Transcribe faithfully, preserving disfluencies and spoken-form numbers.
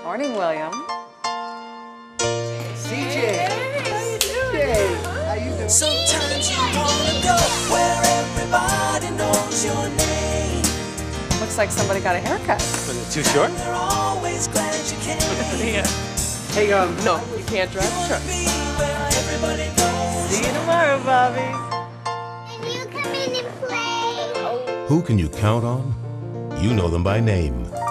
Morning, William. C J. Hey, C J. How you doing? Sometimes you wanna go where everybody knows your name. Looks like somebody got a haircut. Was it too short? They're always glad you came. Yeah. Hey, um, No, you can't drive the truck. Be where everybody knows. See you tomorrow, Bobby. Can you come in and play? Who can you count on? You know them by name.